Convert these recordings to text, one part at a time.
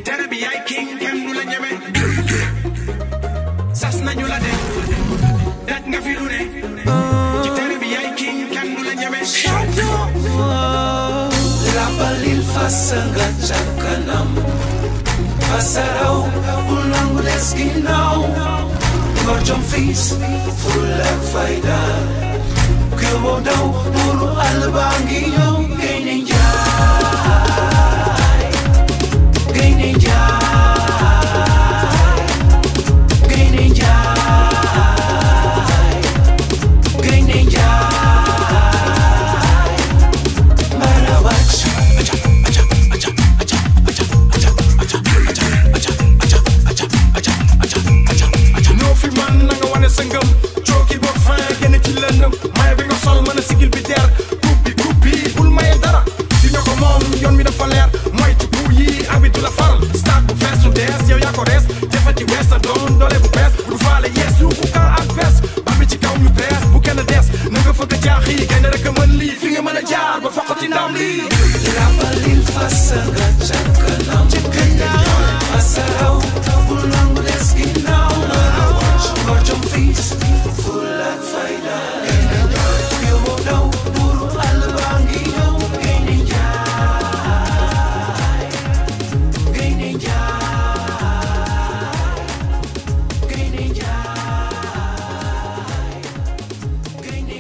tere bi yaay king kenn du la ñeme sas nañu la de daj nga fi lu ne ci tere bi yaay king kenn du la ñeme Rapalil fasa nga ca kanam fasa raw bul nangu des ginnaaw ngor jom fiis full ak fayda ku yóbboo daw buru àll baa ngi ñëw Gaynde Njaay Gaynde Njaay Gaynde Njaay Gaynde Njaay mbala wàcc noo fi man na nga wane sa ngëm cooki ba fin génn ci lëndëm maye bi nga sol mën a sigil bi der groupe bi bul maye dara di ñoo ko moom yoon mi dafa leer mooy ci bu yi abi du la faral stade bu fees lu dees yow yaa ko rees jafe ci wees sa doon doole bu bees bul faale yees yu bu kan ak bees ba mi ci kaw ñu bees bu kenn dees na nga fëgg jaax yi gaynde rek a mën lii fi nga mën a jaar ba foqati ndam lii Rapalil fasa nga ca kanam fasa raw bul nangu des ginnaaw ngor jom fiis full ak fayda ku yóbboo daw buru àll baa ngi ñëw Gaynde Njaay Gaynde Njaay Gaynde Njaay Gaynde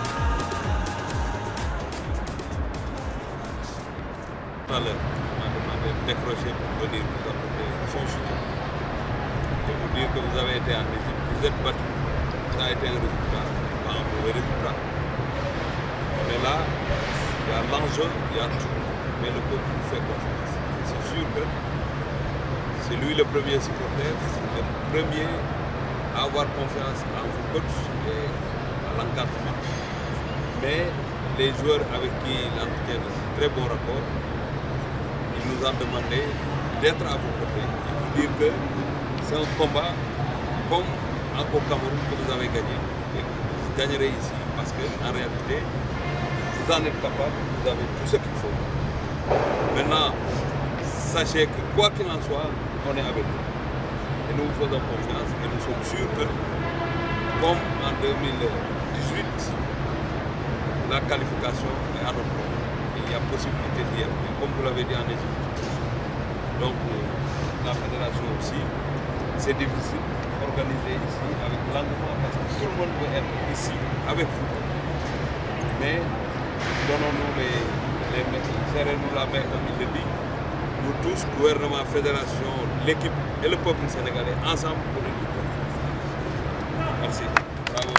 Njaay Tout à l'heure, on m'a demandé de décrocher pour venir vous apporter son soutien. Je vous dire que vous avez été en Égypte, vous êtes battu. Ça a été un résultat, pas un mauvais résultat. On est là, il y a l'enjeu, il y a tout. Mais le peuple vous fait confiance. C'est sûr que c'est lui le premier supporter, c'est le premier à avoir confiance en vos coachs et à l'encadrement. Mais les joueurs avec qui il entretient de très bons rapports, il nous a demandé d'être à vos côtés et vous dire que c'est un combat comme au Cameroun que vous avez gagné et que vous gagnerez ici parce qu'en réalité, vous en êtes capable, vous avez tout ce qu'il faut. Maintenant, sachez que quoi qu'il en soit, on est avec vous. Et nous vous faisons confiance et nous sommes sûrs que, comme en 2018, la qualification est à notre compte. Il y a possibilité d'y arriver, comme vous l'avez dit en Égypte. Donc, la fédération aussi, c'est difficile d'organiser ici avec l'engouement parce que tout le monde veut être ici avec vous. Mais donnons-nous serrez-nous la main comme il le dit. Nous tous, gouvernement, fédération, l'équipe et le peuple sénégalais, ensemble pour une victoire. Merci. Bravo.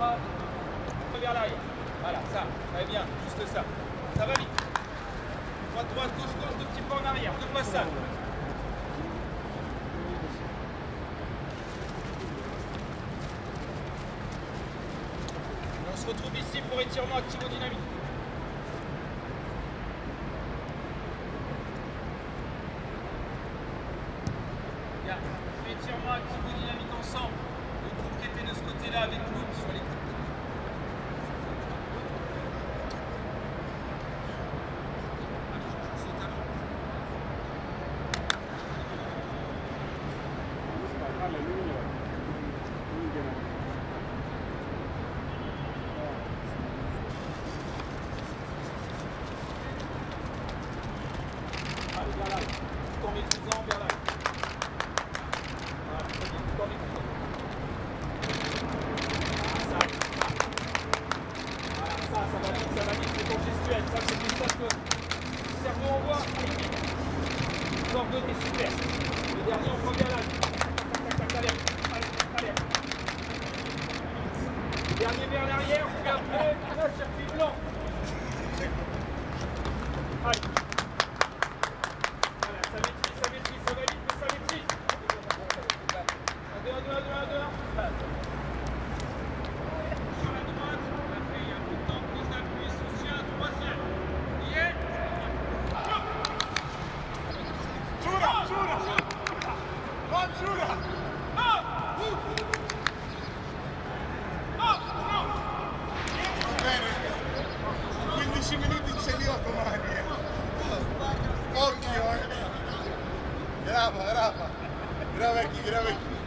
droite. Vers l'arrière. Voilà, ça va bien, juste ça. Ça va vite. Droite, droite, gauche, gauche, deux petits pas en arrière, deux passages. On se retrouve ici pour étirement activo-dynamique. Bien, on fait étirement activo-dynamique ensemble. Le groupe qui était de ce côté-là avec nous sur les coups. Vers là, tout en maîtrisant vers là. Voilà, tout en maîtrisant. Voilà, ça va vite, c'est ton gestuel. Ça, c'est du ça que le cerveau envoie. Allez, vite. Encore deux, t'es super. Le dernier, on prend bien là. Tac, tac, tac, allez. Le dernier vers l'arrière, puis après, là, circuit blanc. Allez. Ça maîtrise, ça va vite, mais ça maîtrise. Un, deux. Sur la droite, après il y a un peu de temps, prise d'appui, soutien, troisième. Y est. Bene, 15 minuti ce li ho domani. Occhio, Grava, grava. Grava aqui, grava aqui.